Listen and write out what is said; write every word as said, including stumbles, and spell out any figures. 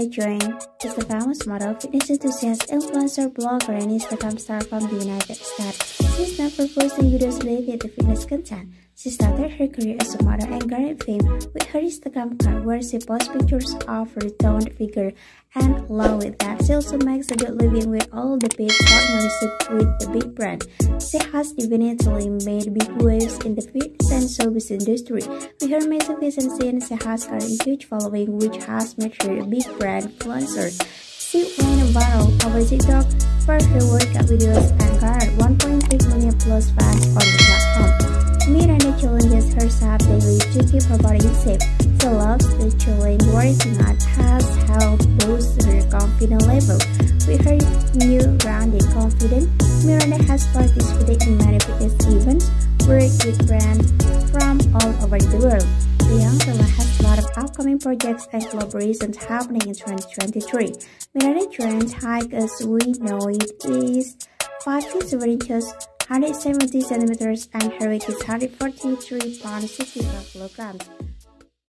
Miranda Cohen is a famous model, fitness enthusiast, influencer, blogger, and Instagram star from the United States. She's known for posting videos related to fitness content. She started her career as a model and garnered fame with her Instagram account, where she posts pictures of her toned figure. And along with that, she also makes a good living with all the paid partnerships with the big brand. She has definitely made big waves in the fitness and showbiz industry. With her massive vision scene, she has got a huge following, which has made her a big brand influencer. She went viral over TikTok for her workout videos and garnered one point eight million plus fans on the platform. Miranda challenges herself daily to keep her body in shape. She loves the challenge working out has helped boost her confidence level. With her new grounded confidence, Miranda has participated in many fitness events, worked with brands from all over the world. The young woman has a lot of upcoming projects and collaborations happening in twenty twenty-three. Miranda Cohen's height, as we know it, is five feet seven inches, one hundred seventy centimeters, and her weight is one hundred forty-three pounds sixty-five kilograms.